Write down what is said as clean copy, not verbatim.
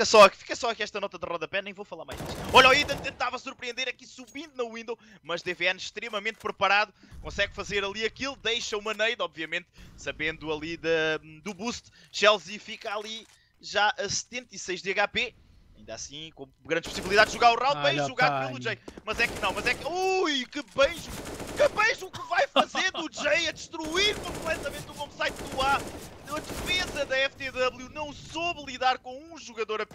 Fica só aqui esta nota de rodapé, nem vou falar mais disto. Olha, o Eden tentava surpreender aqui subindo na window, mas DVN extremamente preparado, consegue fazer ali aquilo, deixa uma nade, obviamente, sabendo ali do boost. Chelsea fica ali já a 76 de HP. Ainda assim, com grandes possibilidades de jogar o round, bem jogado pelo Jay. Mas é que não, Ui, que beijo! Que beijo que vai fazer do Jay a destruir completamente o bombsite do A. A defesa da FTW não soube lidar com um jogador apenas.